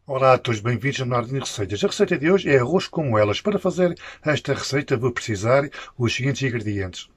Olá a todos, bem-vindos ao Nardini Receitas. A receita de hoje é arroz com moelas. Para fazer esta receita vou precisar os seguintes ingredientes.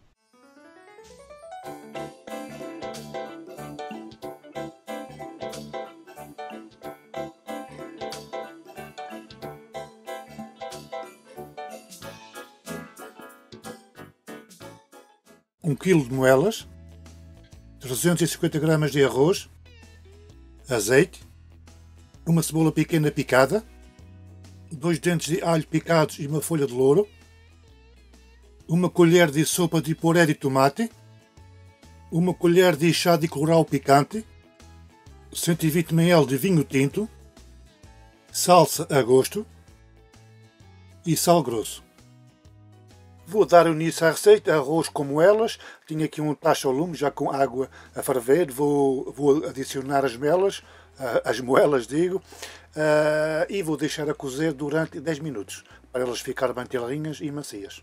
Um quilo de moelas, 350 gramas de arroz, azeite, uma cebola pequena picada, 2 dentes de alho picados e uma folha de louro, uma colher de sopa de puré de tomate, uma colher de chá de colorau picante, 120 ml de vinho tinto, salsa a gosto e sal grosso. Vou dar início à receita, arroz com moelas. Tinha aqui um tacho ao lume, já com água a ferver. Vou adicionar as moelas digo, e vou deixar a cozer durante 10 minutos, para elas ficarem bem telinhas e macias.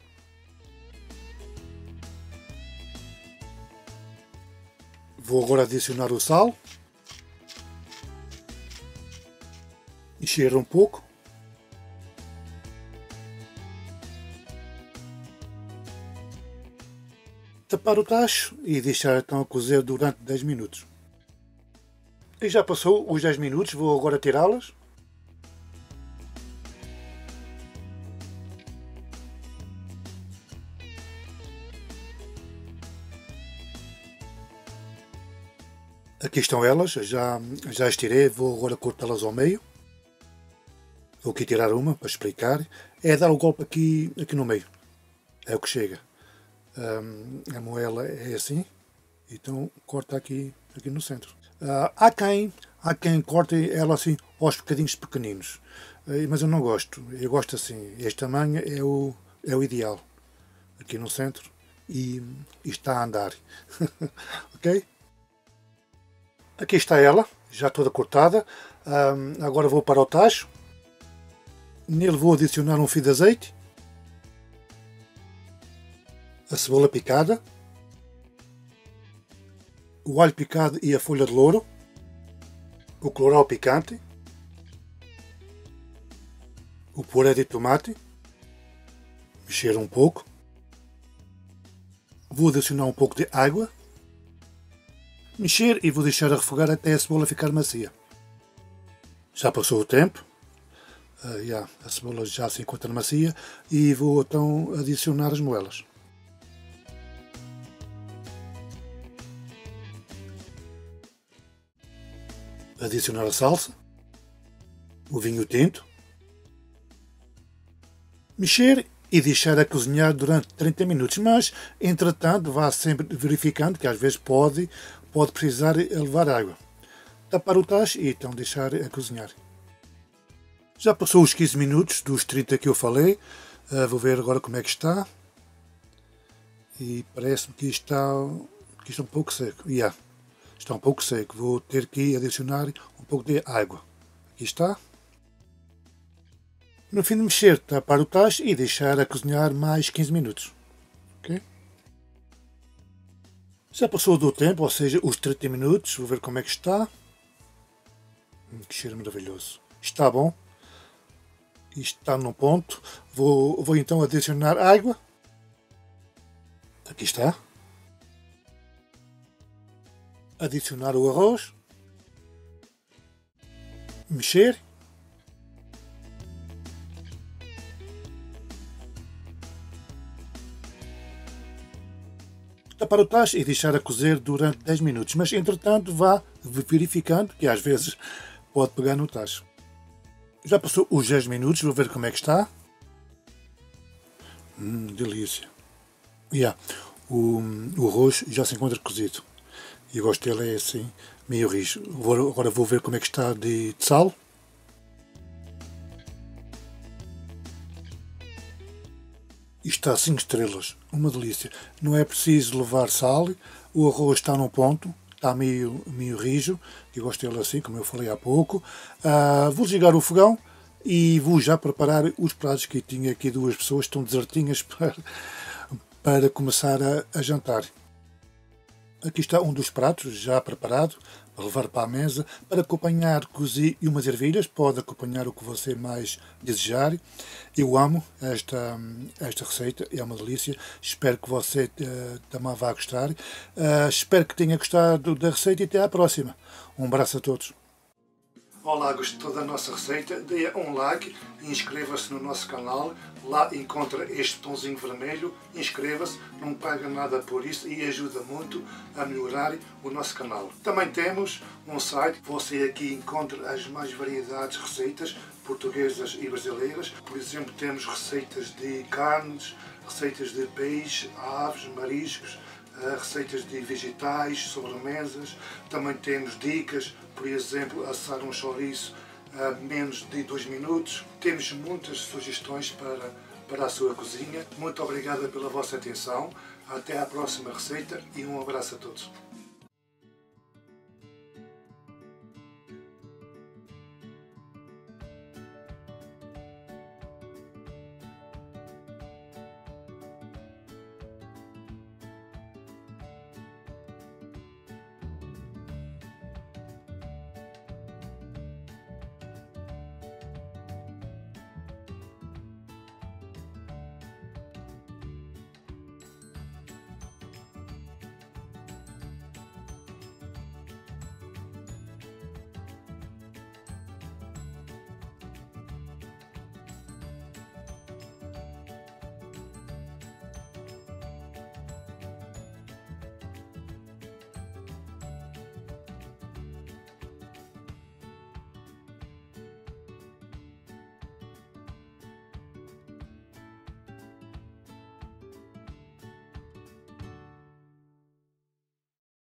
Vou agora adicionar o sal. Mexer um pouco. Tapar o tacho e deixar então a cozer durante 10 minutos. E já passou os 10 minutos, vou agora tirá-las. Aqui estão elas, já as tirei, vou agora cortá-las ao meio. Vou aqui tirar uma para explicar. É dar o golpe aqui no meio. É o que chega. A moela é assim, então corta aqui no centro. Há quem corte ela assim aos bocadinhos pequeninos, mas eu não gosto. Eu gosto assim. Este tamanho é o ideal. Aqui no centro e está a andar. Ok? Aqui está ela, já toda cortada. Agora vou para o tacho. Nele vou adicionar um fio de azeite, a cebola picada, o alho picado e a folha de louro, o colorau picante, o puré de tomate, mexer um pouco, vou adicionar um pouco de água, mexer e vou deixar a refogar até a cebola ficar macia. Já passou o tempo, a cebola já se encontra macia e vou então adicionar as moelas. Adicionar a salsa, o vinho tinto, mexer e deixar a cozinhar durante 30 minutos, mas entretanto vá sempre verificando que às vezes pode precisar levar água. Tapar o tacho e então deixar a cozinhar. Já passou os 15 minutos dos 30 que eu falei, vou ver agora como é que está e parece-me que está um pouco seco. Está um pouco seco, vou ter que adicionar um pouco de água. Aqui está. No fim de mexer, tapar o tacho e deixar a cozinhar mais 15 minutos. Okay? Já passou do tempo, ou seja, os 30 minutos, vou ver como é que está. Que cheiro maravilhoso. Está bom. Está no ponto. Vou então adicionar água. Aqui está. Adicionar o arroz, mexer, tapar o tacho e deixar a cozer durante 10 minutos, mas entretanto vá verificando que às vezes pode pegar no tacho. Já passou os 10 minutos, vou ver como é que está. Delícia. O arroz já se encontra cozido. E o gosto dele é assim, meio rijo. Agora vou ver como é que está de sal. E está 5 estrelas, uma delícia. Não é preciso levar sal, o arroz está no ponto, está meio rijo. Eu gosto dele assim, como eu falei há pouco. Vou desligar o fogão e vou já preparar os pratos, que tinha aqui 2 pessoas, estão desertinhas para começar a jantar. Aqui está um dos pratos já preparado. levar para a mesa, para acompanhar cozido e umas ervilhas, pode acompanhar o que você mais desejar. Eu amo esta receita, é uma delícia, espero que você também vá gostar. Espero que tenha gostado da receita e até à próxima. Um abraço a todos. Olá, gostou da nossa receita? Dê um like e inscreva-se no nosso canal. Lá encontra este botãozinho vermelho. Inscreva-se, não paga nada por isso e ajuda muito a melhorar o nosso canal. Também temos um site, você aqui encontra as mais variedades de receitas portuguesas e brasileiras. Por exemplo, temos receitas de carnes, receitas de peixe, aves, mariscos, receitas de vegetais, sobremesas. Também temos dicas, por exemplo, assar um chouriço a menos de 2 minutos. Temos muitas sugestões para a sua cozinha. Muito obrigado pela vossa atenção. Até à próxima receita e um abraço a todos.